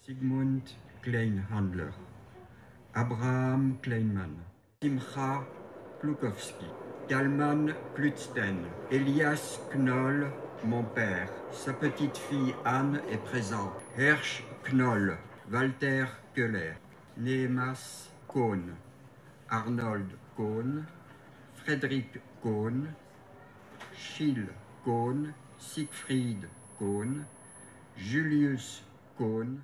Sigmund Kleinhandler, Abraham Kleinman, Simcha Klukowski, Kalman Klutsten, Elias Knoll, mon père, sa petite-fille Anne est présente, Hersch Knoll, Walter Köhler, Nehemas Kohn, Arnold Kohn, Frédéric Kohn, Schill Kohn, Siegfried Kohn, Julius Kohn.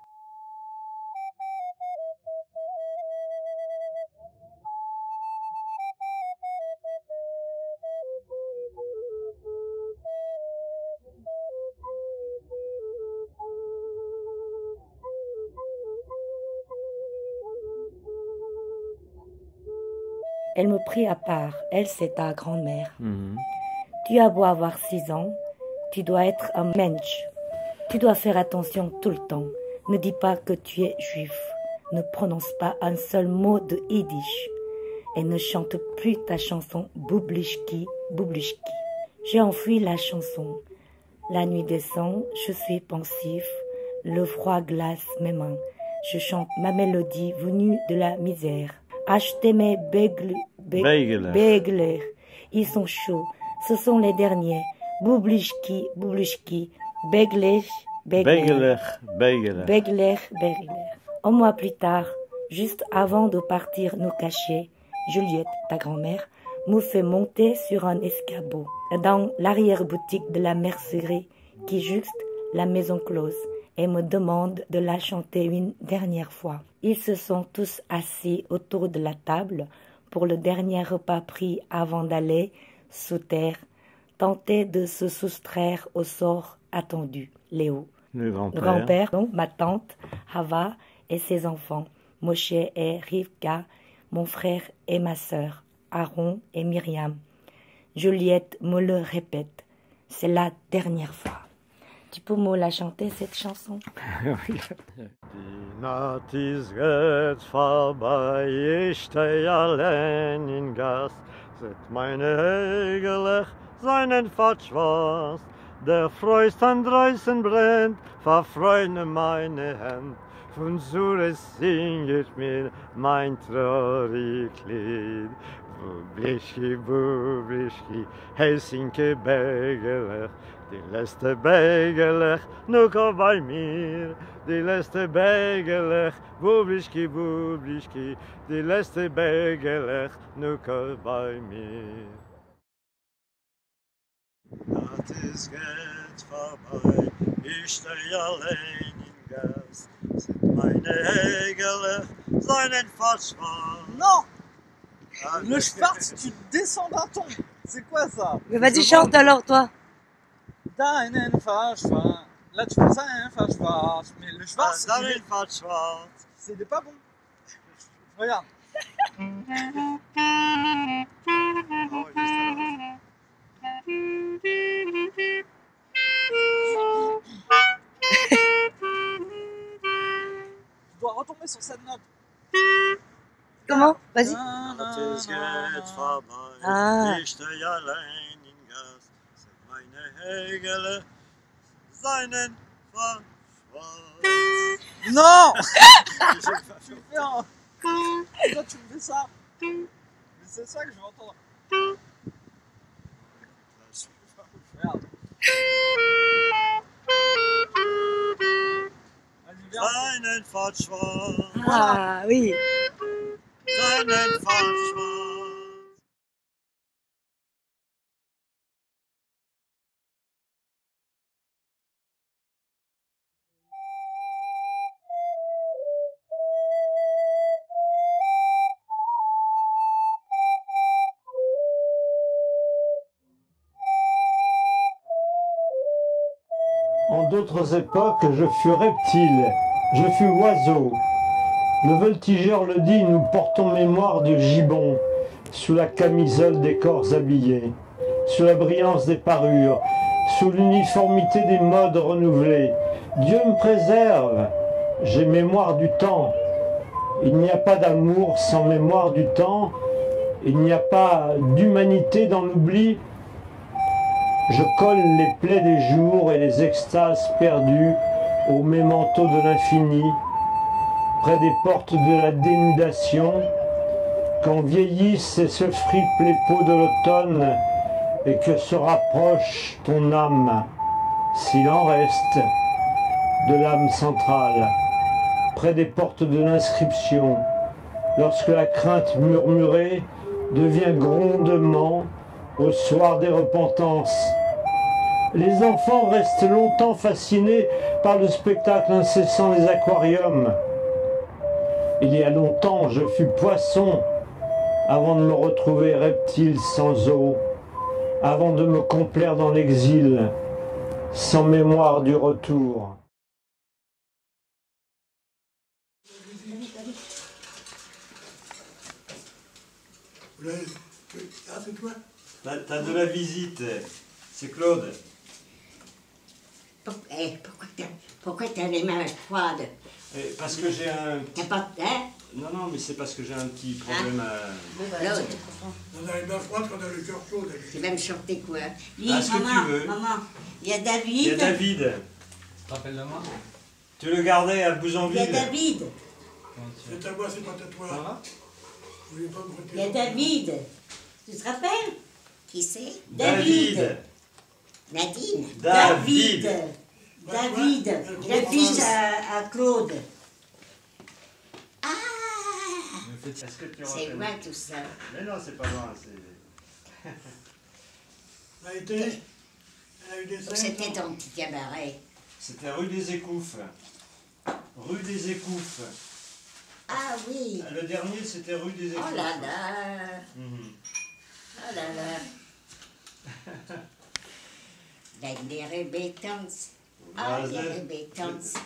Elle me prit à part, elle c'est ta grand-mère. Tu as beau avoir 6 ans, tu dois être un mensch. Tu dois faire attention tout le temps. Ne dis pas que tu es juif. Ne prononce pas un seul mot de yiddish. Et ne chante plus ta chanson Boublichki, Boublichki. J'ai enfui la chanson. La nuit descend, je suis pensif. Le froid glace mes mains. Je chante ma mélodie venue de la misère. Achetez mes bagels. Ils sont chauds. Ce sont les derniers. Boublichki, Boublichki. Bagler. Un mois plus tard, juste avant de partir nous cacher, Juliette, ta grand-mère, me fait monter sur un escabeau dans l'arrière-boutique de la mercerie qui jouxte la maison close et me demande de la chanter une dernière fois. Ils se sont tous assis autour de la table pour le dernier repas pris avant d'aller sous terre, tenter de se soustraire au sort attendu. Léo, le grand-père, donc ma tante, Hava et ses enfants, Moshe et Rivka, mon frère et ma sœur, Aaron et Myriam. Juliette me le répète, c'est la dernière fois. Tu peux me la chanter, cette chanson? Die Nacht ist jetzt vorbei, ich steh allein in Gas, seit meine Hägelech seinen Fatschwas, der Frost an draußen brennt, verfreune meine Hand, von Sures singet mir mein traurig Lied. Bublischki, Bublischki, Helsinki Begelech, die letzte Begelech, nur komm bei mir. Die letzte Begelech, Bublischki, Bublischki, die letzte Begelech, nur komm bei mir. Nacht ist geht vorbei, ich steh allein im Gas, sind meine Hägelech, seinen Fatschmann. Non! Le Schwarz, tu descends d'un ton. C'est quoi ça? Mais vas-y, chante alors, toi. Deinen Verschwarz. Là, tu fais ça, hein, Verschwarz. Mais le Schwarz, c'est pas bon. Regarde. Tu dois retomber sur cette note. Comment? Vas-y. Ich steh allein in Gas, sind meine Hägele, seinen Verschwarz. Non! Tu me fais un... Toi, tu me fais ça. Mais c'est ça que je veux entendre. Regarde. Vas-y, viens. Seinen Verschwarz. Ah, oui. Seinen Verschwarz. En d'autres époques, je fus reptile, je fus oiseau. Le voltigeur le dit, nous portons mémoire du gibbon, sous la camisole des corps habillés, sous la brillance des parures, sous l'uniformité des modes renouvelés. Dieu me préserve, j'ai mémoire du temps. Il n'y a pas d'amour sans mémoire du temps, il n'y a pas d'humanité dans l'oubli. Je colle les plaies des jours et les extases perdues au mémento de l'infini, près des portes de la dénudation, quand vieillissent et se fripent les peaux de l'automne, et que se rapproche ton âme, s'il en reste, de l'âme centrale, près des portes de l'inscription, lorsque la crainte murmurée devient grondement au soir des repentances. Les enfants restent longtemps fascinés par le spectacle incessant des aquariums. Il y a longtemps, je fus poisson avant de me retrouver reptile sans eau, avant de me complaire dans l'exil, sans mémoire du retour. Ah, c'est toi? T'as de la visite, c'est Claude. Pourquoi t'as les mains froides? Parce que j'ai un... T'as pas... Hein? Non, mais c'est parce que j'ai un petit problème Claude, On a les mains froides quand on a le cœur chaud. tu vas me chanter quoi? Dis, Ah, ce que maman, tu veux. maman, il y a David. Il y a David. Rappelle-le-moi. Tu le gardais à Il y a Bouzonville. David. C'est à moi, c'est pas à toi. Je voulais pas me prêter. Il y a David. Tu te rappelles? Qui c'est? David. Nadine. David. David. Le fils à Claude. Ah! Est-ce que tu C'est reconnais? loin tout ça. Mais non, c'est pas loin. C'est... Elle a été. Elle a eu des scènes. C'était ton petit cabaret. C'était rue des Écouffes. Rue des Écouffes. Ah oui. Le dernier, c'était rue des Écouffes. Oh là là. Mhm. Oh là là. Deine Betons. Ah, deine Betons.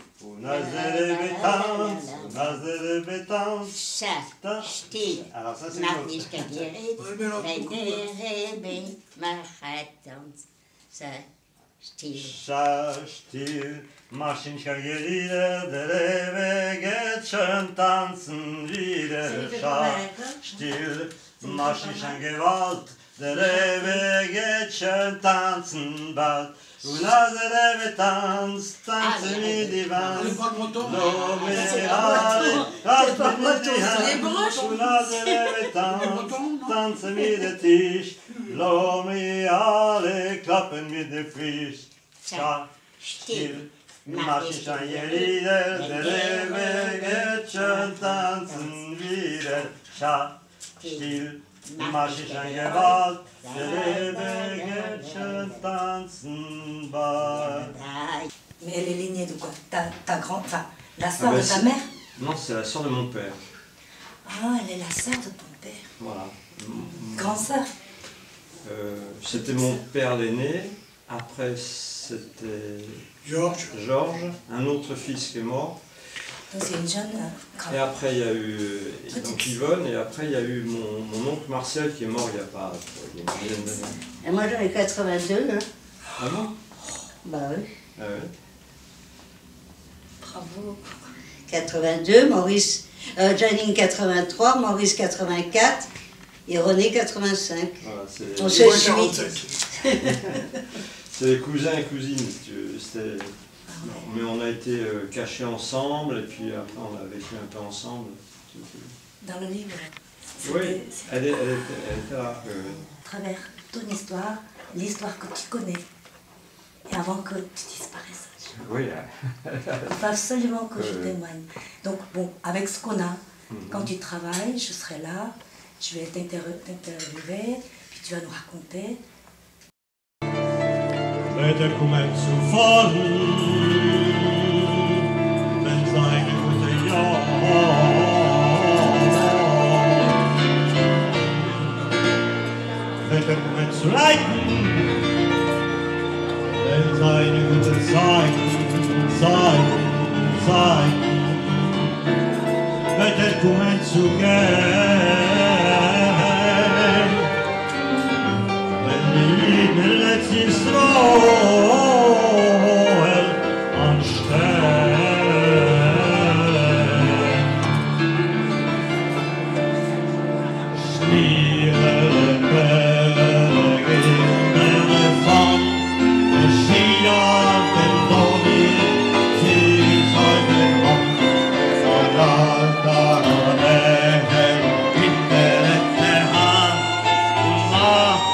Ça, still. Alors ça, c'est Mach l'autre. nicht geredet. Deine Machatons. Ça, still. Scha, still, Maschinchen gerieder, der Rewe geht schön tanzen wieder. Scha, still, Maschinchen Gewalt, der Rewe geht schön tanzen bald. Und als der Rewe tanzt, tanzen wir die Elle Wand. est pas breton. Lo me C'est pas ale, breton. tanzen C'est pas wir breton, die c'est les Hand. Broches. Und als der Rewe tanzt, tanzen wir den Tisch. Lo me ale, klappen wir den Fisch. Scha, still, Maschinchen gerieder, der Rewe geht schön tanzen wieder. Scha, still, Maschinchen Gewalt, der Rewe geht schön tanzen bald. Mais elle est lignée de quoi? Ta grande, enfin, la sœur Ah bah de ta si. mère? Non, c'est la sœur de mon père. Ah, elle est la sœur de ton père. Voilà. Grande sœur. C'était mon père l'aîné. Après, c'était Georges. Georges, un autre fils qui est mort. Donc c'est une jeune grave. Et après, il y a eu donc Yvonne. Et après, il y a eu mon oncle Marcel qui est mort il n'y a pas il y a une dizaine d'années. Et moi j'en ai 82, hein. Ah bon? Bah oui. Ah ouais. Bravo. 82, Maurice, Janine 83, Maurice 84 et René 85. Voilà, c'est... On Et se moi, suit. 47. C'est les cousins et cousines, si tu veux. C'était... Mais on a été cachés ensemble, et puis après on a vécu un peu ensemble. Dans le livre, Oui, c'est elle était là. à travers ton histoire, l'histoire que tu connais. Et avant que tu disparaisses. Oui. Il faut absolument que je témoigne. Donc bon, avec ce qu'on a, quand tu travailles, je serai là, je vais t'interviewer, puis tu vas nous raconter. Wetter kommen zu fallen, wenn seine gute Jahr. Wetter kommen zu leiden, wenn seine gute Zeiten. Wetter kommen zu gehen, wenn die Liebe letztlich Israel anstellen. Schwere Berge in der Fahrt, der Skier, den Donny,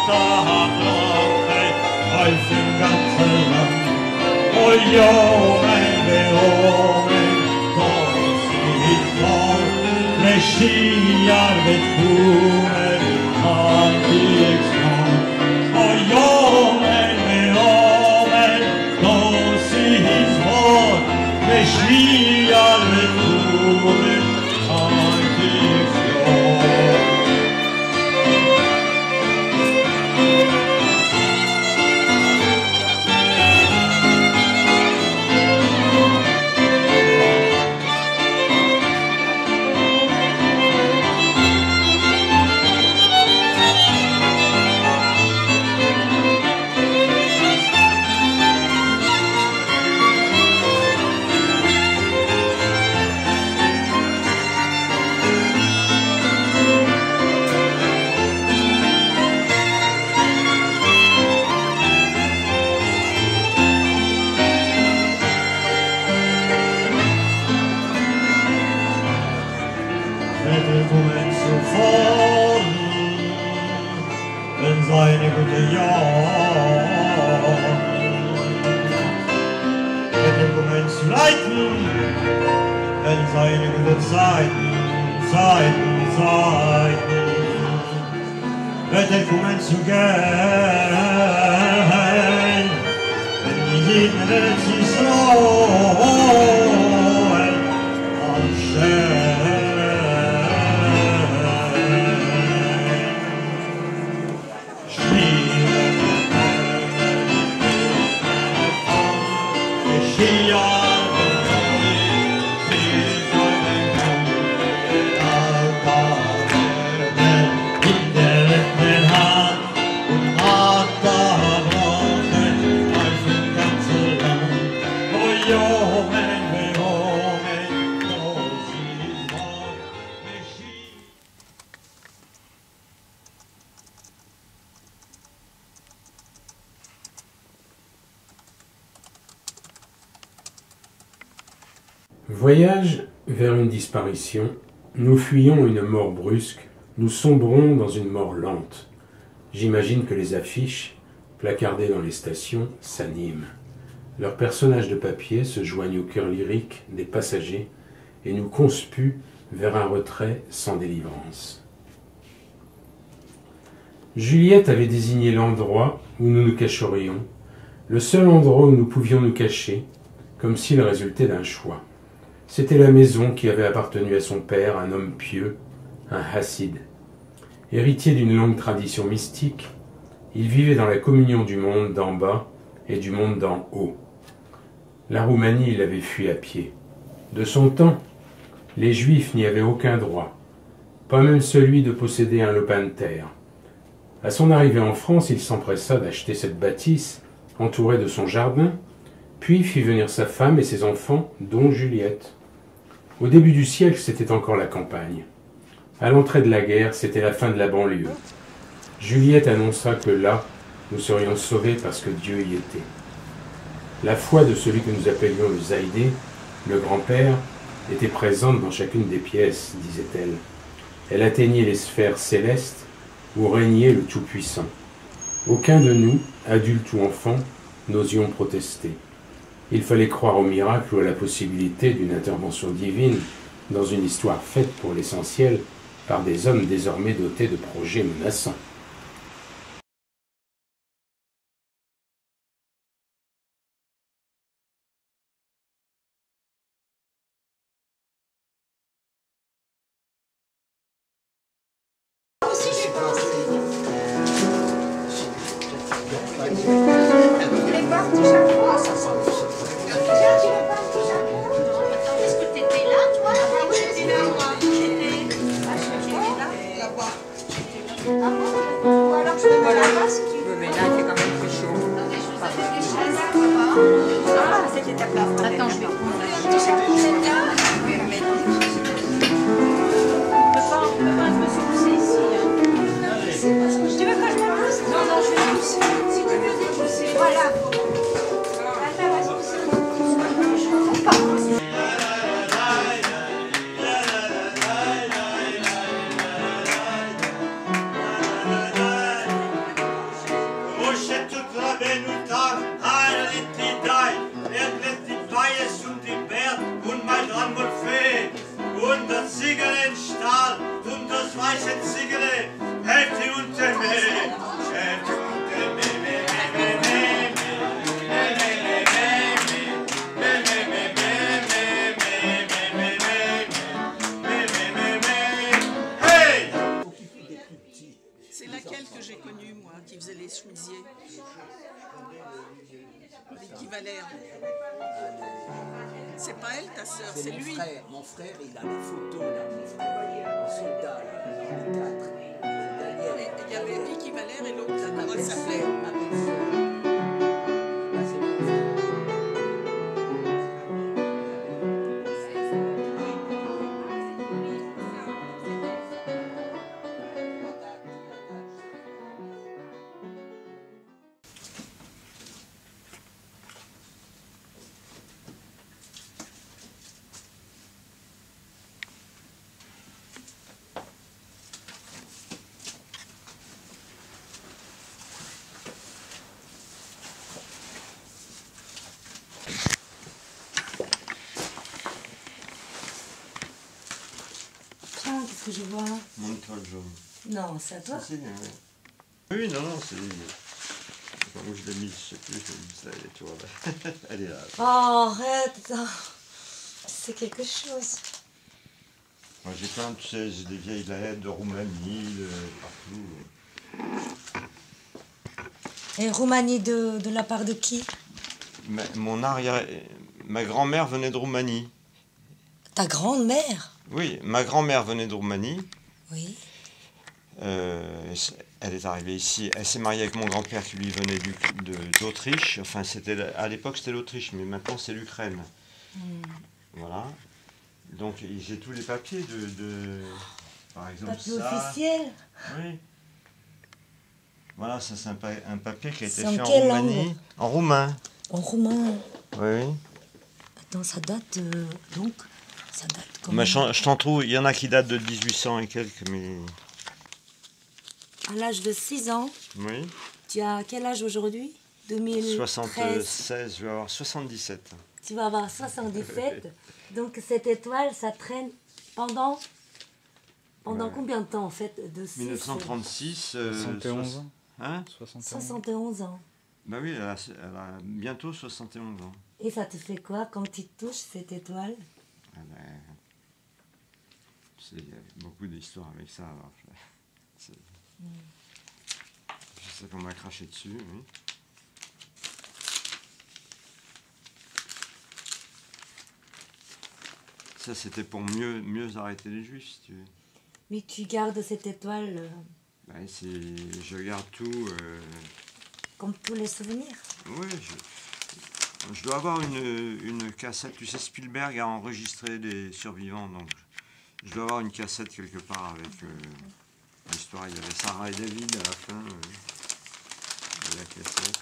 Voyage vers une disparition, nous fuyons une mort brusque, nous sombrons dans une mort lente. J'imagine que les affiches, placardées dans les stations, s'animent. Leurs personnages de papier se joignent au cœur lyrique des passagers et nous conspuent vers un retrait sans délivrance. Juliette avait désigné l'endroit où nous nous cacherions, le seul endroit où nous pouvions nous cacher, comme s'il résultait d'un choix. C'était la maison qui avait appartenu à son père, un homme pieux, un hassid. Héritier d'une longue tradition mystique, il vivait dans la communion du monde d'en bas et du monde d'en haut. La Roumanie, il avait fui à pied. De son temps, les Juifs n'y avaient aucun droit, pas même celui de posséder un lopin de terre. À son arrivée en France, il s'empressa d'acheter cette bâtisse, entourée de son jardin, puis fit venir sa femme et ses enfants, dont Juliette. Au début du siècle, c'était encore la campagne. À l'entrée de la guerre, c'était la fin de la banlieue. Juliette annonça que là, nous serions sauvés parce que Dieu y était. La foi de celui que nous appelions le Zaïdé, le grand-père, était présente dans chacune des pièces, disait-elle. Elle atteignait les sphères célestes où régnait le Tout-Puissant. Aucun de nous, adultes ou enfants, n'osions protester. Il fallait croire au miracle ou à la possibilité d'une intervention divine dans une histoire faite pour l'essentiel par des hommes désormais dotés de projets menaçants. 30 Zigarette, Hälfte unter mir, Hälfte unter mir. C'est laquelle que j'ai connue, moi, qui faisait les chemisiers? Vicky Valère. C'est pas elle, ta sœur, c'est lui. Mon frère, il a la photo, là, mon frère, un soldat, là, les 4. Et il y avait Vicky Valère et l'autre, là, comment elle s'appelait? Qu'est-ce que je vois? Mon étoile jaune. Non, c'est à toi? Si, oui. Oui, non, non, c'est... Où je l'ai mis, je sais plus, je l'ai mis ça, elle est toujours là. Elle est là. Oh, arrête! C'est quelque chose. Moi, j'ai plein, tu sais, j'ai des vieilles lettres de Roumanie, de partout. Et Roumanie de la part de qui? Ma grand-mère venait de Roumanie. Ta grand-mère? Oui, ma grand-mère venait de Roumanie. Oui. Elle est arrivée ici. Elle s'est mariée avec mon grand-père qui lui venait d'Autriche. Enfin, à l'époque, c'était l'Autriche, mais maintenant, c'est l'Ukraine. Voilà. Donc, j'ai tous les papiers par exemple, papier ça. officiel? Oui. Voilà, ça, c'est un papier qui a été C'est fait en quelle Roumanie. langue? En roumain. En roumain. Oui. Attends, ça date donc. Ça date Mais je t'en trouve, il y en a qui datent de 1800 et quelques, mais... À l'âge de 6 ans, Oui. tu as quel âge aujourd'hui? 2013. 76, je vais avoir 77. Tu vas avoir 77. Donc cette étoile, ça traîne pendant combien de temps en fait? De 1936. 71 ans. Hein? 71 ans. Bah oui, elle a bientôt 71 ans. Et ça te fait quoi quand tu touches cette étoile? Ah ben, il y a beaucoup d'histoires avec ça. Alors, je sais qu'on m'a craché dessus, oui. Ça, c'était pour mieux arrêter les Juifs, si tu veux. Mais tu gardes cette étoile Ben, je garde tout. comme tous les souvenirs. Oui, je dois avoir une cassette. Tu sais, Spielberg a enregistré les survivants, donc je dois avoir une cassette quelque part avec l'histoire. Il y avait Sarah et David à la fin de la cassette.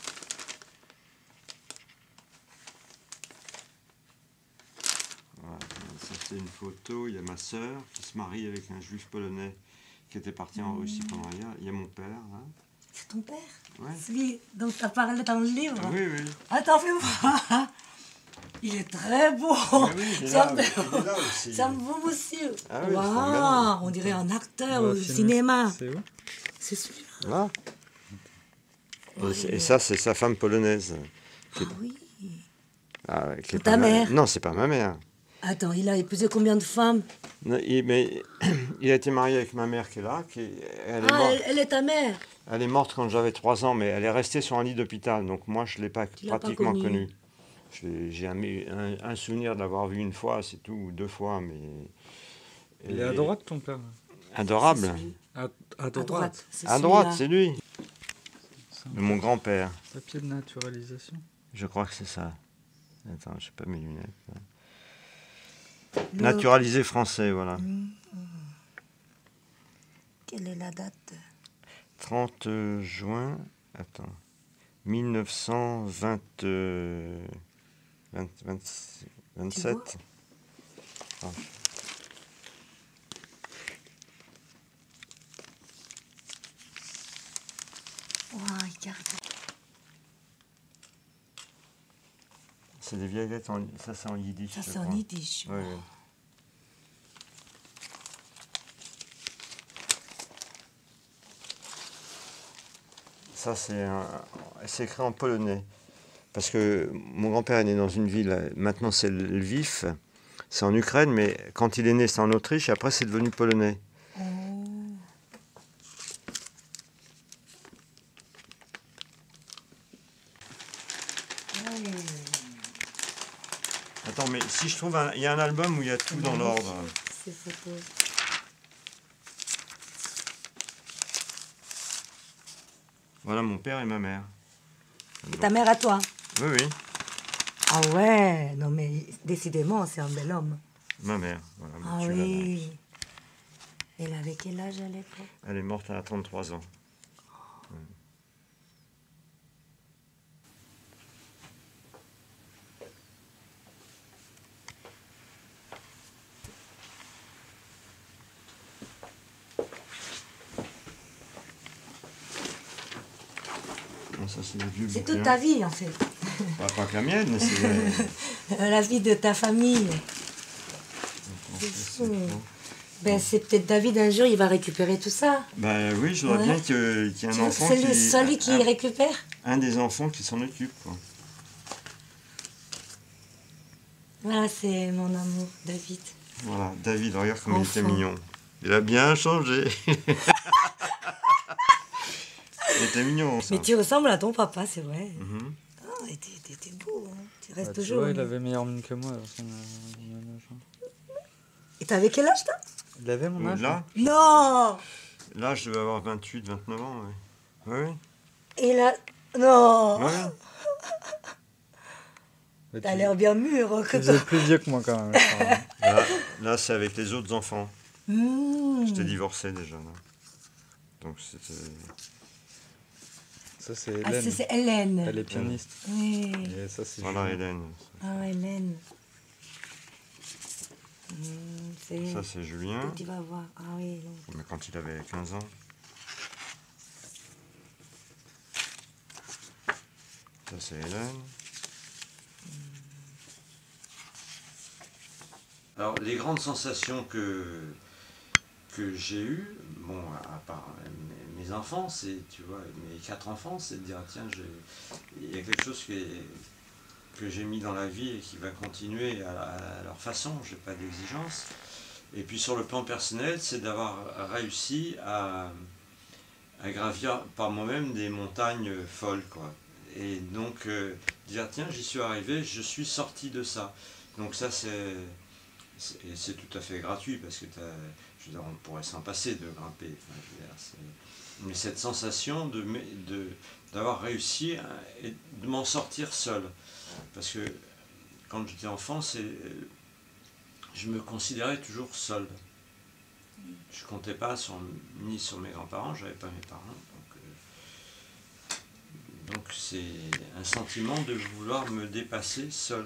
Voilà, ça c'est une photo. Il y a ma sœur qui se marie avec un juif polonais qui était parti en Russie pendant la guerre. Il y a mon père, là. C'est ton père? Ouais. Celui dont tu as parlé dans le livre? Oui, oui. Attends, fais-moi. Il est très beau. Oui, il est là aussi. C'est un beau monsieur. Ah oui, Waouh, on dirait un acteur au cinéma. C'est où? C'est celui-là. Là. Et ça, c'est sa femme polonaise. Ah oui. Qui est ta mère? Non, c'est pas ma mère. Attends, il a épousé combien de femmes? Non, mais il a été marié avec ma mère qui est là. Elle est ta mère? Elle est morte quand j'avais 3 ans, mais elle est restée sur un lit d'hôpital. Donc moi, je ne l'ai pas pratiquement connue. J'ai un souvenir de l'avoir vue une fois, c'est tout, ou 2 fois. Mais il est à droite, ton père? Adorable. À droite. À droite, c'est lui. De mon grand-père. Papier de naturalisation. Je crois que c'est ça. Attends, je n'ai pas mes lunettes. Naturalisé français, voilà. Quelle est la date? 30 juin, attends, 1927. Ah. Wow, regarde. C'est des vieilles lettres, ça c'est en yiddish. Ça c'est en yiddish. Ouais, ouais. Ça, c'est écrit en polonais. Parce que mon grand-père est né dans une ville, maintenant c'est Lviv, c'est en Ukraine, mais quand il est né, c'est en Autriche, et après c'est devenu polonais. Attends, mais si je trouve il y a un album où il y a tout dans l'ordre. Ces photos. Voilà mon père et ma mère. Et ta mère à toi? Oui, oui. Ah ouais, non mais décidément, c'est un bel homme. Ma mère, voilà. Ah oui. Elle avait quel âge à l'époque? Elle est morte à 33 ans. Ça, c'est toute ta vie, en fait. Pas que la mienne, mais c'est... La vie de ta famille. C'est fou. Ben, c'est peut-être David, un jour, il va récupérer tout ça. Ben oui, je voudrais bien qu'il y ait un enfant qui... C'est celui qui récupère? Un des enfants qui s'en occupe, quoi. Voilà, c'est mon amour, David. Voilà, David, regarde comme il était mignon. Il a bien changé. Il était mignon, ça. Mais tu ressembles à ton papa, c'est vrai. Oh, t'es beau, hein. Tu restes toujours. Tu vois, il avait meilleure mine que moi. Et t'avais quel âge, toi? Il avait mon âge. Là? Non! Là, je devais avoir 28, 29 ans, oui. Oui. Et là... Non! Ouais. T'as l'air bien mûr. Tu es plus vieux que moi, quand même. Là c'est avec les autres enfants. J'étais divorcé déjà. Là. Donc c'était... Ça, c'est Hélène. Ah, c'est Hélène. Elle est pianiste. Oui. Et ça, c'est voilà, Hélène. Ah, Hélène. Ça, c'est Julien. Tu vas voir. Ah oui. Mais quand il avait 15 ans. Ça, c'est Hélène. Alors, les grandes sensations que j'ai eues, bon, à part mes enfants, c'est, tu vois, mes 4 enfants, c'est de dire, tiens, il y a quelque chose que j'ai mis dans la vie et qui va continuer à leur façon, je n'ai pas d'exigence. Et puis sur le plan personnel, c'est d'avoir réussi à gravir par moi-même des montagnes folles, quoi. Et donc, dire, tiens, j'y suis arrivé, je suis sorti de ça. Donc ça, c'est tout à fait gratuit, parce que je veux dire, on pourrait s'en passer de grimper. Enfin, je veux dire, mais cette sensation d'avoir réussi et de m'en sortir seul. Parce que quand j'étais enfant, je me considérais toujours seul. Je ne comptais pas ni sur mes grands-parents, je n'avais pas mes parents. Donc c'est un sentiment de vouloir me dépasser seul.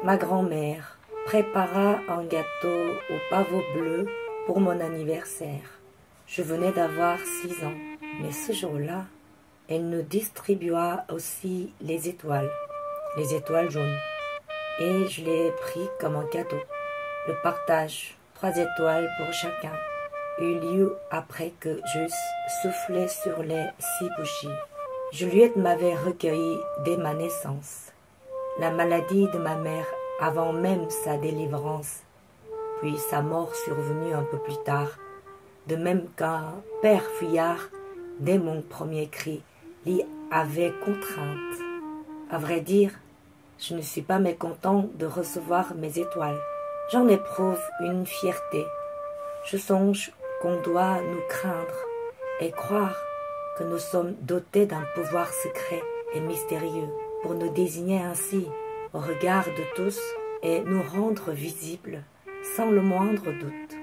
ma grand-mère prépara un gâteau au pavot bleu pour mon anniversaire. Je venais d'avoir 6 ans, mais ce jour-là, elle nous distribua aussi les étoiles jaunes. Et je les ai pris comme un cadeau. Le partage, 3 étoiles pour chacun, eut lieu après que j'eusse soufflé sur les 6 bougies. Juliette m'avait recueilli dès ma naissance. La maladie de ma mère avant même sa délivrance, puis sa mort survenue un peu plus tard, de même qu'un père fuyard, dès mon premier cri, l'y avait contrainte. À vrai dire, je ne suis pas mécontent de recevoir mes étoiles. J'en éprouve une fierté. Je songe qu'on doit nous craindre et croire que nous sommes dotés d'un pouvoir secret et mystérieux pour nous désigner ainsi au regard de tous et nous rendre visibles sans le moindre doute.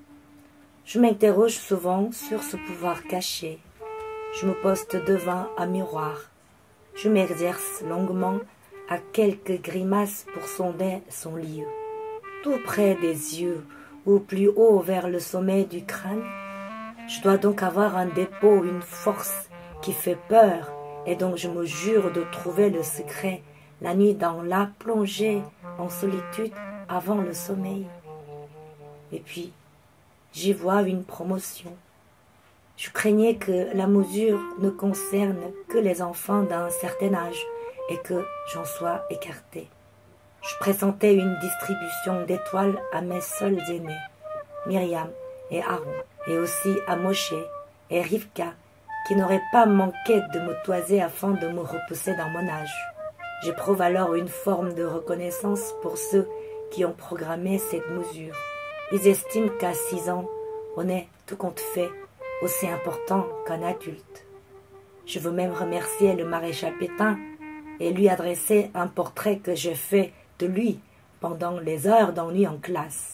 Je m'interroge souvent sur ce pouvoir caché. Je me poste devant un miroir. Je m'exerce longuement à quelques grimaces pour sonder son lieu. Tout près des yeux ou plus haut vers le sommet du crâne, je dois donc avoir un dépôt, une force qui fait peur et dont je me jure de trouver le secret la nuit dans la plongée en solitude avant le sommeil. Et puis, j'y vois une promotion. Je craignais que la mesure ne concerne que les enfants d'un certain âge et que j'en sois écartée. Je pressentais une distribution d'étoiles à mes seuls aînés, Myriam et Aaron, et aussi à Moshe et Rivka, qui n'auraient pas manqué de me toiser afin de me repousser dans mon âge. J'éprouve alors une forme de reconnaissance pour ceux qui ont programmé cette mesure. Ils estiment qu'à 6 ans, on est, tout compte fait, aussi important qu'un adulte. Je veux même remercier le maréchal Pétain et lui adresser un portrait que j'ai fait de lui pendant les heures d'ennui en classe.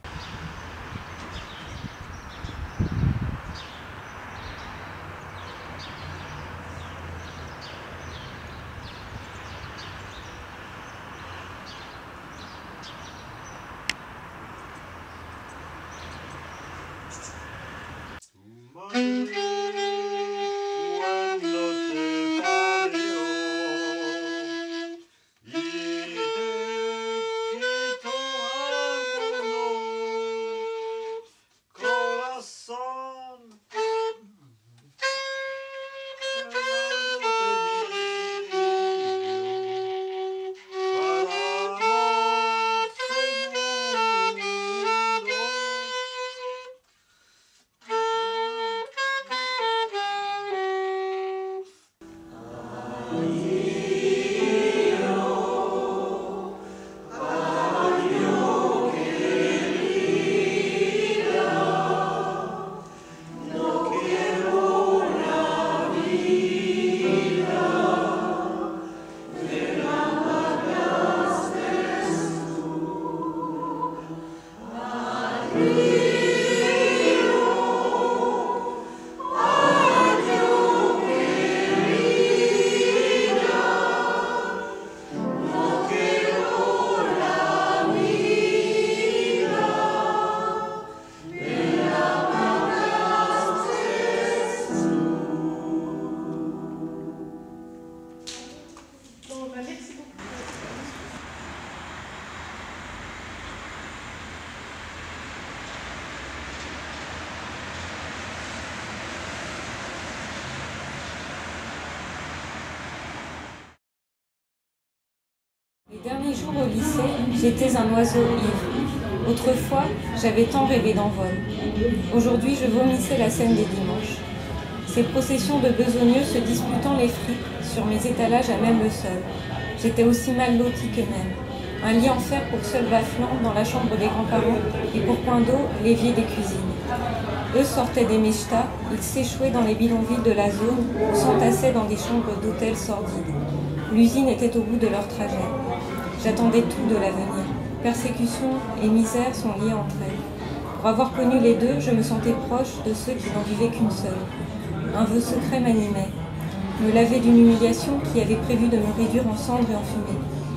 Les derniers jours au lycée, j'étais un oiseau ivre. Autrefois, j'avais tant rêvé d'envol. Aujourd'hui, je vomissais la scène des dimanches. Ces processions de besogneux se disputant les frites sur mes étalages à même le sol. J'étais aussi mal lotie qu'eux-mêmes. Un lit en fer pour seul bas-flanc dans la chambre des grands-parents et pour point d'eau, l'évier des cuisines. Eux sortaient des mechtas, ils s'échouaient dans les bidonvilles de la zone ou s'entassaient dans des chambres d'hôtels sordides. L'usine était au bout de leur trajet. J'attendais tout de l'avenir. Persécution et misère sont liées entre elles. Pour avoir connu les deux, je me sentais proche de ceux qui n'en vivaient qu'une seule. Un vœu secret m'animait. Me laver d'une humiliation qui avait prévu de me réduire en cendres et en fumée.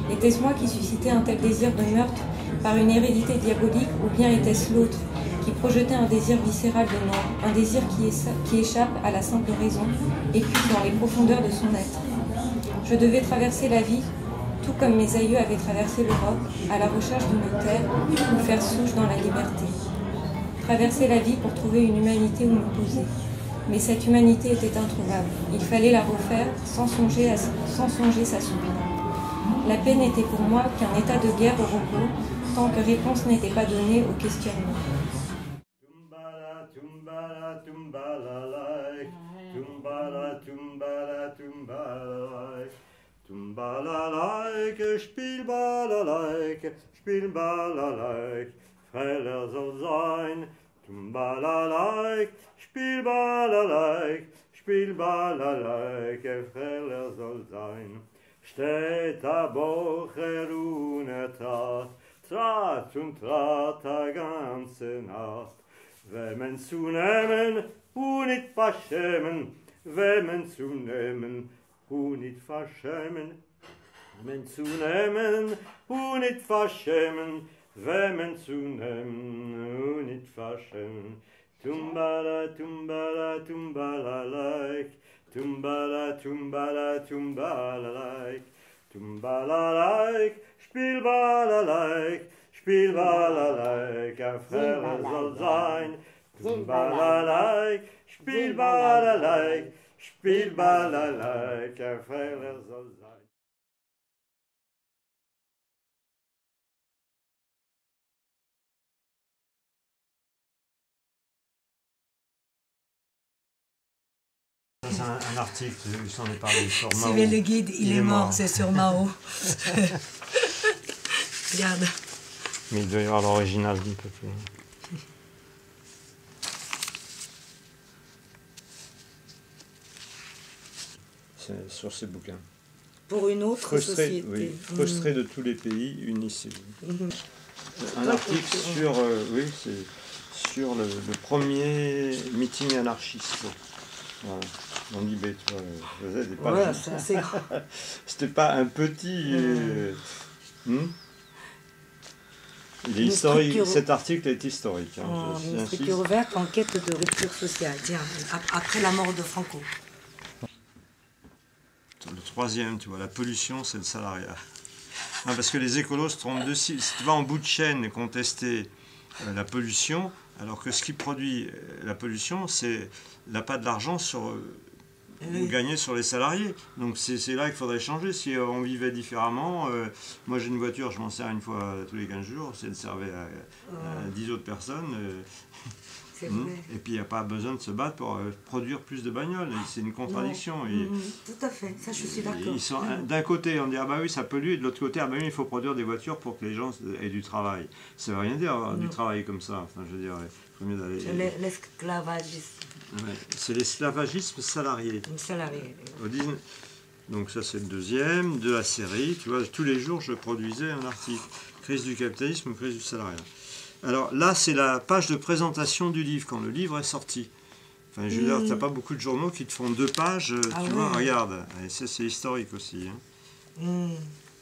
Était-ce moi qui suscitais un tel désir de meurtre par une hérédité diabolique, ou bien était-ce l'autre qui projetait un désir viscéral de mort, un désir qui échappe à la simple raison et puis dans les profondeurs de son être? Je devais traverser la vie, tout comme mes aïeux avaient traversé l'Europe, à la recherche d'une terre où faire souche dans la liberté. Traverser la vie pour trouver une humanité où me poser. Mais cette humanité était introuvable. Il fallait la refaire sans songer s'assoupir. La paix n'était pour moi qu'un état de guerre au repos, tant que réponse n'était pas donnée au questionnement. Spiel balalaik, Freiler soll sein. Balalaik, Spiel balalaik, Freiler soll sein. Steht a Bocher ohne trat und trat a ganze Nacht. Wemmen zu nehmen, nicht verschämen, wemmen zu nehmen, nicht verschämen, wemmen zu nehmen, nicht verschämen, wemmen zu nehmen, nicht verschämen. Tumbala, tumbala, tumbala like, tumbala, tumbala, tumbala like, tumbala like, Spielbala like, ein Frère soll sein. Tumbala like, Spielbala like, ein Frère soll sein. C'est un article, je s'en ai parlé sur Mao. Suivez le guide, il est mort, c'est sur Mao. Regarde. Mais il doit y avoir l'original un peu plus. C'est sur ces bouquins. Pour une autre société. Oui, frustrés de tous les pays, unissez-vous. Un article sur, sur le premier meeting anarchiste. Voilà. Mon Libé, tu vois, faisait des pages. Voilà, c'est assez grand. C'était pas un petit. Il est historique. Structure... Cet article est historique. Hein, une structure ouverte en quête de rupture sociale. Tiens, après la mort de Franco. Le troisième, tu vois, la pollution, c'est le salariat. Non, parce que les écolos se trompent de si tu vas en bout de chaîne contester la pollution, alors que ce qui produit la pollution, c'est l'appât de l'argent sur gagné sur les salariés. Donc c'est là qu'il faudrait changer. Si on vivait différemment, moi j'ai une voiture, je m'en sers une fois tous les 15 jours, c'est de servir à 10 autres personnes. Et puis il n'y a pas besoin de se battre pour produire plus de bagnoles. C'est une contradiction. Tout à fait, ça je suis d'accord. D'un côté on dit ah bah oui ça pollue, et de l'autre côté ah bah oui il faut produire des voitures pour que les gens aient du travail. Ça ne veut rien dire avoir du travail comme ça. Enfin je veux dire, il faut mieux d'aller. L'esclavagisme. Ouais, c'est l'esclavagisme salarié. Salarié. Donc ça c'est le deuxième de la série. Tu vois, tous les jours je produisais un article. Crise du capitalisme, crise du salariat. Alors là c'est la page de présentation du livre, quand le livre est sorti. Enfin, je veux dire, tu n'as pas beaucoup de journaux qui te font 2 pages, tu vois, regarde. Et ça c'est historique aussi. Hein.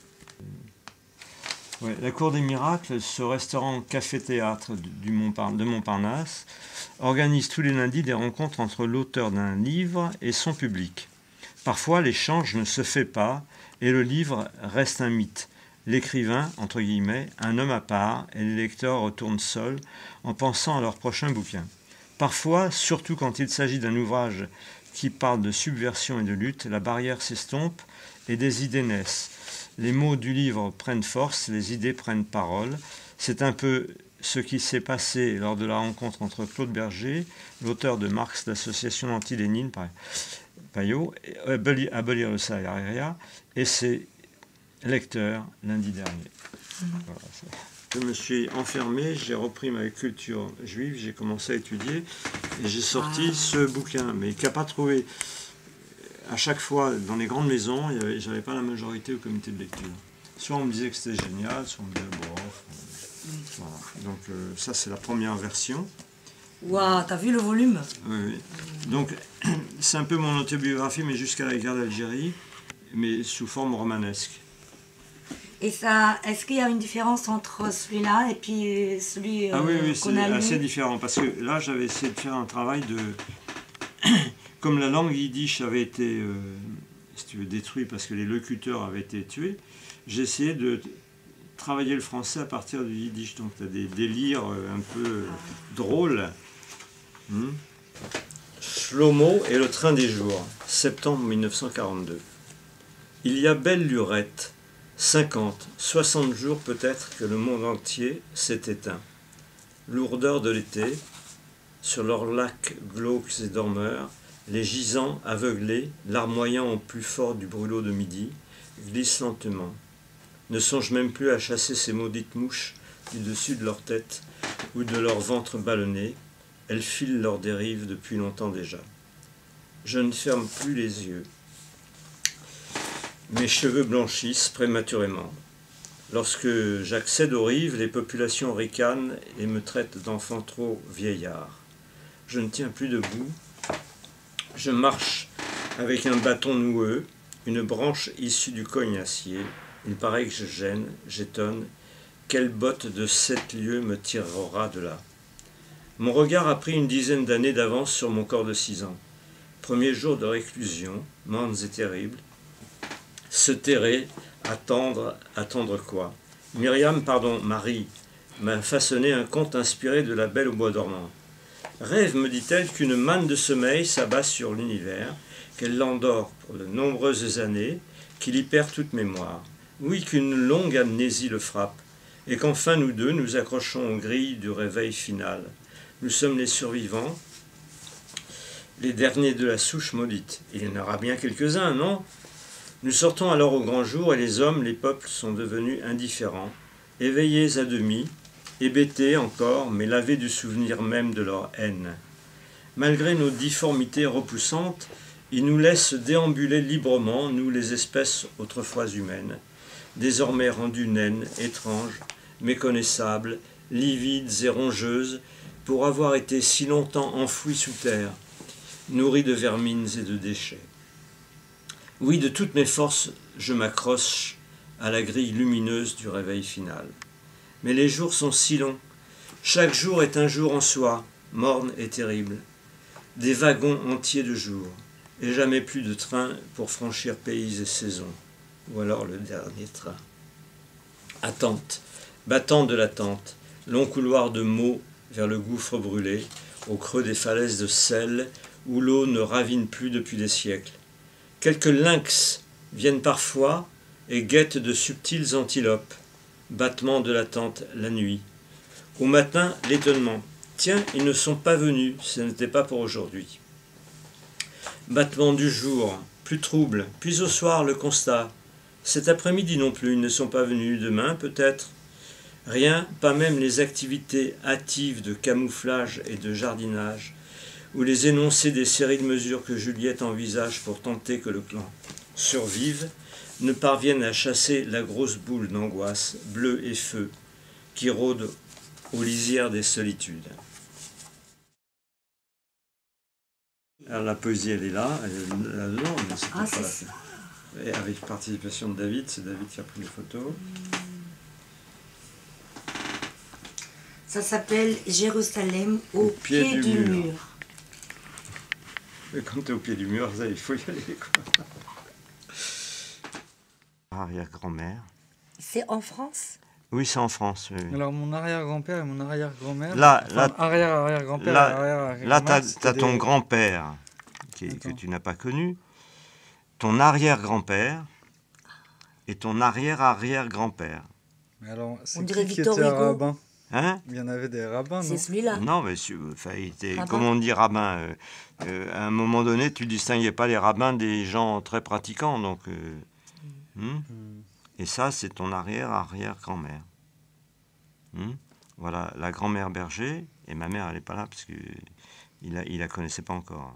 Ouais, la Cour des Miracles, ce restaurant café-théâtre de Montparnasse, organise tous les lundis des rencontres entre l'auteur d'un livre et son public. Parfois, l'échange ne se fait pas et le livre reste un mythe. L'écrivain, entre guillemets, un homme à part, et les lecteurs retournent seuls en pensant à leur prochain bouquin. Parfois, surtout quand il s'agit d'un ouvrage qui parle de subversion et de lutte, la barrière s'estompe et des idées naissent. Les mots du livre prennent force, les idées prennent parole. C'est un peu ce qui s'est passé lors de la rencontre entre Claude Berger, l'auteur de Marx, l'association anti-Lénine, Payot, abolir le salariat, et ses lecteurs lundi dernier. Voilà, je me suis enfermé, j'ai repris ma culture juive, j'ai commencé à étudier, et j'ai sorti ce bouquin, mais qui n'a pas trouvé... À chaque fois, dans les grandes maisons, j'avais pas la majorité au comité de lecture. Soit on me disait que c'était génial, soit on me disait bof. Voilà. Donc ça, c'est la première version. Waouh, t'as vu le volume? Oui. Donc c'est un peu mon autobiographie, mais jusqu'à la guerre d'Algérie, mais sous forme romanesque. Et ça, est-ce qu'il y a une différence entre celui-là et puis celui Ah oui, oui, qu'on c'est a lu? assez différent, parce que là, j'avais essayé de faire un travail de... Comme la langue yiddish avait été, si tu veux, détruite parce que les locuteurs avaient été tués, j'ai essayé de travailler le français à partir du yiddish. Donc tu as des délires un peu drôles. Shlomo et le train des jours, septembre 1942. Il y a belle lurette, 50, 60 jours peut-être que le monde entier s'est éteint. Lourdeur de l'été, sur leurs lacs glauques et dormeurs, les gisants aveuglés, larmoyant au plus fort du brûlot de midi, glissent lentement. Ne songent même plus à chasser ces maudites mouches du dessus de leur tête ou de leur ventre ballonné. Elles filent leur dérive depuis longtemps déjà. Je ne ferme plus les yeux. Mes cheveux blanchissent prématurément. Lorsque j'accède aux rives, les populations ricanent et me traitent d'enfant trop vieillard. Je ne tiens plus debout. Je marche avec un bâton noueux, une branche issue du cognacier. Il paraît que je gêne, j'étonne. Quelle botte de 7 lieues me tirera de là? Mon regard a pris une dizaine d'années d'avance sur mon corps de 6 ans. Premier jour de réclusion, mornes et terribles. Se terrer, attendre quoi? Marie, m'a façonné un conte inspiré de La Belle au bois dormant. Rêve, me dit-elle, qu'une manne de sommeil s'abat sur l'univers, qu'elle l'endort pour de nombreuses années, qu'il y perd toute mémoire. Oui, qu'une longue amnésie le frappe, et qu'enfin nous deux nous accrochons aux grilles du réveil final. Nous sommes les survivants, les derniers de la souche maudite. Il y en aura bien quelques-uns, non? Nous sortons alors au grand jour, et les hommes, les peuples sont devenus indifférents, éveillés à demi, hébétés encore, mais lavés du souvenir même de leur haine. Malgré nos difformités repoussantes, ils nous laissent déambuler librement, nous les espèces autrefois humaines, désormais rendues naines, étranges, méconnaissables, livides et rongeuses, pour avoir été si longtemps enfouies sous terre, nourries de vermines et de déchets. Oui, de toutes mes forces, je m'accroche à la grille lumineuse du réveil final. Mais les jours sont si longs. Chaque jour est un jour en soi, morne et terrible. Des wagons entiers de jours, et jamais plus de train pour franchir pays et saisons. Ou alors le dernier train. Attente, battant de l'attente, long couloir de mots vers le gouffre brûlé, au creux des falaises de sel, où l'eau ne ravine plus depuis des siècles. Quelques lynx viennent parfois et guettent de subtiles antilopes. Battement de l'attente la nuit. Au matin, l'étonnement. Tiens, ils ne sont pas venus, ce n'était pas pour aujourd'hui. Battement du jour, plus trouble, puis au soir le constat. Cet après-midi non plus, ils ne sont pas venus, demain peut-être. Rien, pas même les activités hâtives de camouflage et de jardinage, ou les énoncés des séries de mesures que Juliette envisage pour tenter que le clan survive, ne parviennent à chasser la grosse boule d'angoisse, bleue et feu, qui rôde aux lisières des solitudes. Alors la poésie, elle est là, elle est là-dedans, mais c'est pas ça. Et avec participation de David, c'est David qui a pris les photos. Ça s'appelle Jérusalem au pied du mur. Et quand tu es au pied du mur, ça, il faut y aller, quoi. Arrière-grand-mère. C'est en France? Oui, c'est en France. Oui. Alors mon arrière-grand-père et mon arrière-grand-mère. Arrière-arrière-grand-père. Là, tu as ton grand-père que tu n'as pas connu, ton arrière-grand-père et ton arrière-arrière-grand-père. Mais alors, c'est on dirait qui était rabbin? Hein? Il y en avait des rabbins, non? C'est celui-là. Non, mais comment on dit rabbin? À un moment donné, tu distinguais pas les rabbins des gens très pratiquants, donc. Et ça, c'est ton arrière-arrière-grand-mère. Voilà, la grand-mère Berger, et ma mère, elle n'est pas là, parce qu'il la connaissait pas encore.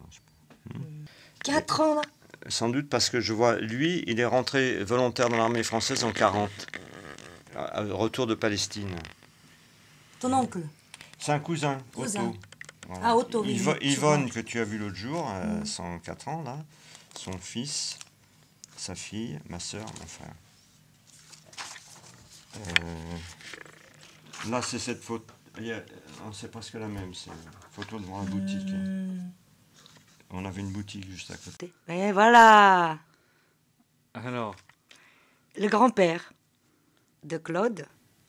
4 ans, là? Sans doute parce que je vois, lui, il est rentré volontaire dans l'armée française en 40, retour de Palestine. Ton oncle? C'est un cousin, Otto. Voilà. Ah, Otto, oui. Yvonne, que tu as vu l'autre jour, 104 ans, là, son fils, sa fille, ma soeur, mon frère. Là, c'est cette photo. C'est presque la même. C'est une photo devant la boutique. On avait une boutique juste à côté. Et voilà. Alors, Le grand-père de Claude.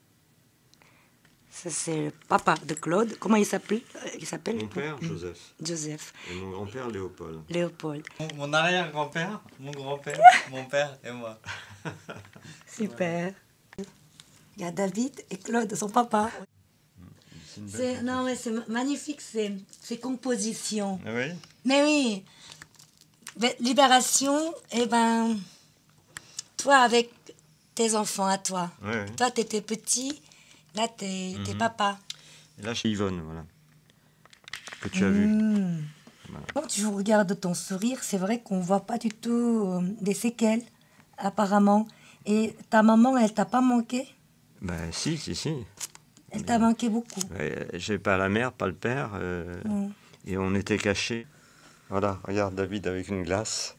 Ça, c'est le papa de Claude. Comment il s'appelle? Mon père, Joseph. Joseph. Et mon grand-père, Léopold. Léopold. mon arrière-grand-père, mon grand-père, mon père et moi. Super. Il y a David et Claude, son papa. Non, mais c'est magnifique, ces compositions. Ah oui? Mais oui. Libération, eh ben, toi avec tes enfants à toi. Ouais. Toi, t'étais petit, là, t'es papa. Et là, chez Yvonne, voilà. Que tu as vu. Voilà. Quand tu regardes ton sourire, c'est vrai qu'on voit pas du tout des séquelles, apparemment. Et ta maman, elle t'a pas manqué? Ben si. Elle t'a manqué beaucoup. J'ai pas la mère, pas le père. Et on était cachés. Voilà, regarde David avec une glace.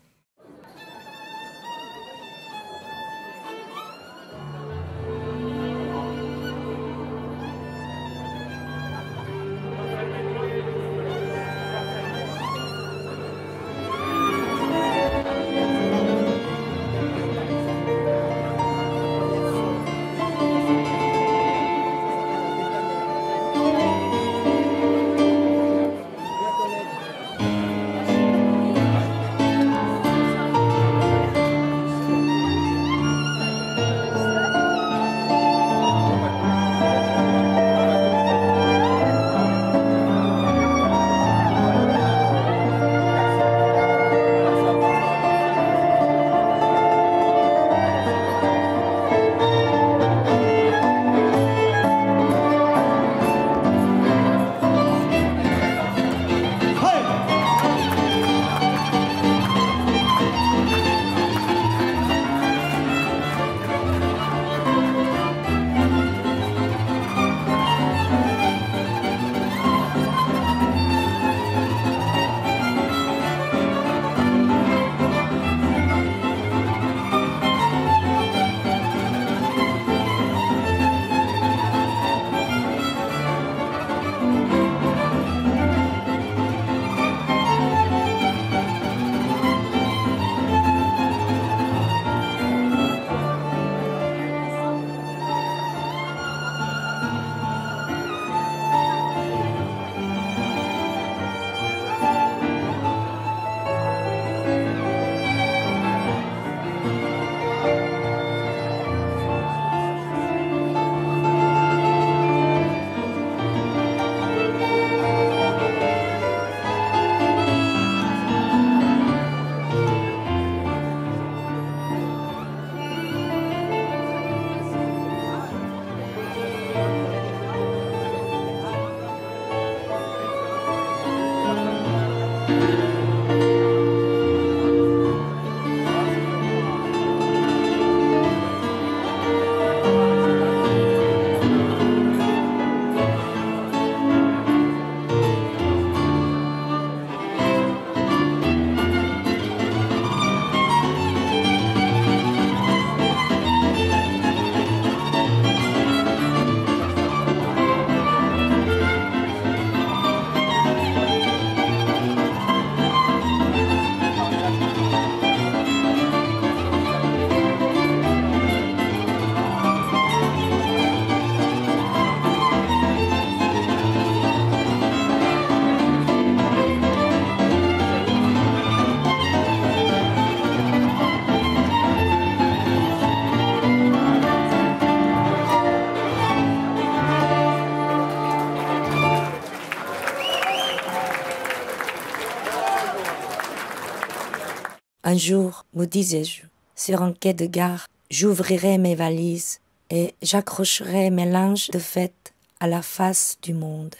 Un jour, me disais-je, sur un quai de gare, j'ouvrirai mes valises et j'accrocherai mes linges de fête à la face du monde.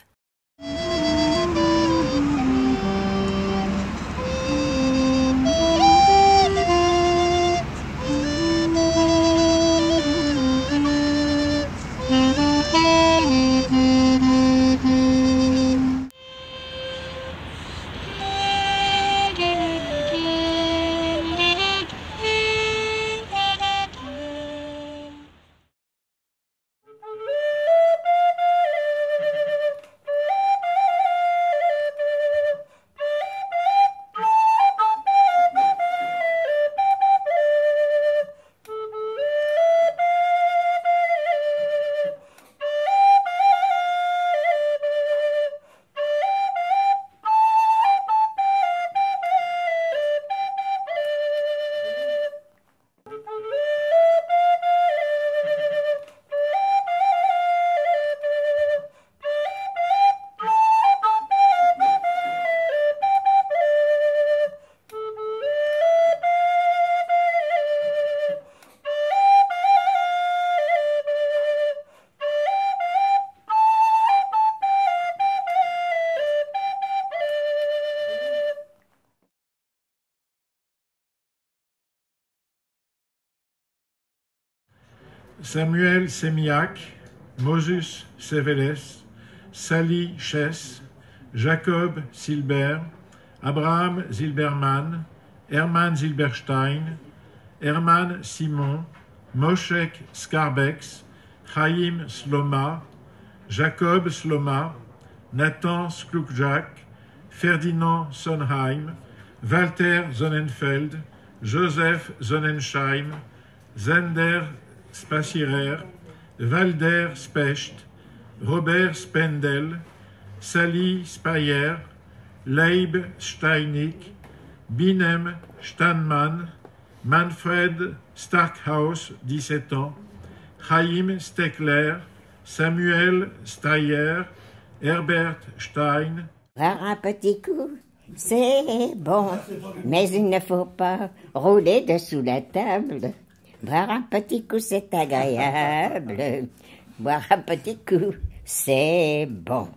Samuel Semiak, Moses Seveles, Sally Chess, Jacob Silber, Abraham Zilberman, Hermann Zilberstein, Hermann Simon, Moshek Skarbex, Chaim Sloma, Jacob Sloma, Nathan Sklukjak, Ferdinand Sonheim, Walter Sonnenfeld, Joseph Sonnensheim, Zender Spassirer, Walder Specht, Robert Spendel, Sally Speyer, Leib Steinig, Binem Steinmann, Manfred Starkhaus, 17 ans, Chaim Steckler, Samuel Steyer, Herbert Stein. Faire un petit coup, c'est bon, mais il ne faut pas rouler dessous la table. Boire un petit coup, c'est agréable. Boire un petit coup, c'est bon.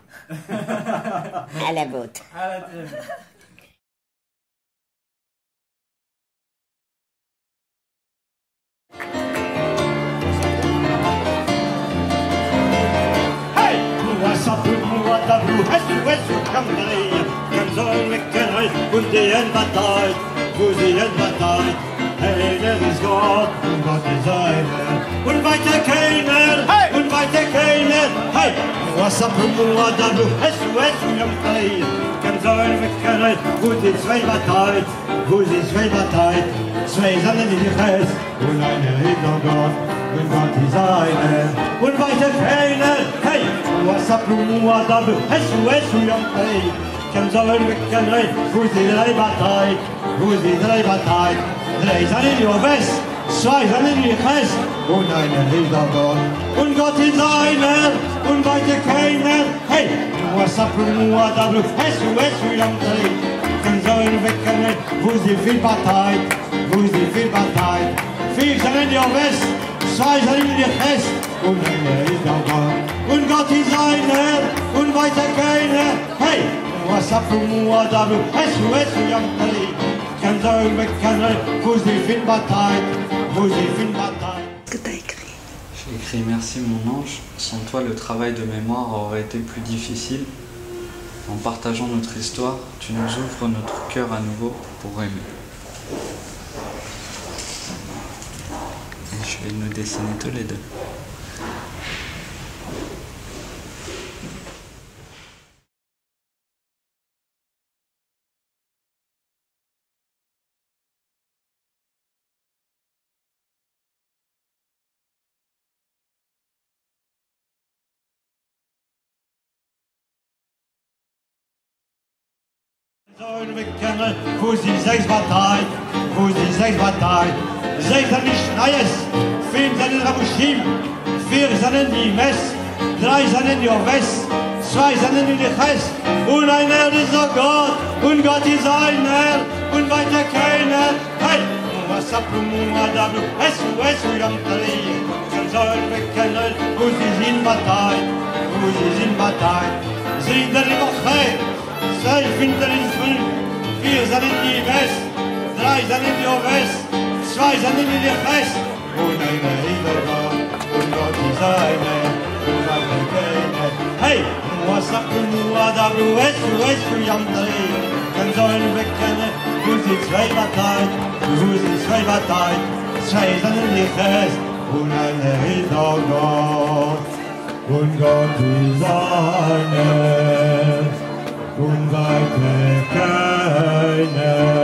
À la vôtre. Is Gott und Gott ist einer. Und weiter keiner, und weiter keiner. Hey, was ab und wo da du hast du am Teil. Kann sein mit keiner, wo die zwei Partei, wo die zwei Partei. Zwei sind in die Kreis und einer ist noch Gott und Gott ist einer. Und weiter keiner. Hey, was ab und wo da du hast du am Teil. Kann sein mit keiner, wo die drei Partei, wo die drei Partei. Drei sind in die West, zwei sind in die West und einer ist auf Gott. Und Gott ist einer und weiter keiner. Hey, was ab und wo da du hast du am Teil. Kann sein mit keiner, wo sie viel Partei, wo sie viel Partei. Vier sind in die West, zwei sind in die West und einer ist auf Gott. Und Gott ist einer und weiter keiner. Hey, was ab und wo da du hast du am Teil. Qu'est-ce que tu as écrit? J'ai écrit Merci mon ange, sans toi le travail de mémoire aurait été plus difficile. En partageant notre histoire, tu nous ouvres notre cœur à nouveau pour aimer. Et je vais nous dessiner tous les deux. Wo sie sechs Partei, wo sie sechs Partei. Sechs sind die Schneiers, fünf sind die Rabuschim, vier sind die Mess, drei sind die West, zwei sind die Chess. Und einer ist noch Gott, und Gott ist einer, und weiter keiner. Hey, was ab und da du es am Dreh. Kann sollen wir kennen, wo sie sind Partei, wo sie sind Partei. Sie sind die Woche. Zwei finden in fünf, vier sind in die West, drei sind in die West, zwei sind in die West. Und einer ist der Gott, und Gott ist einer, und weiter keiner. Hey, was sagt du da du es am Dreh. Dann sollen wir kennen, wo sie zwei Parteien, wo sie zwei Parteien. Zwei sind in die West, und einer ist der Gott, und Gott ist einer. Und weiter keiner.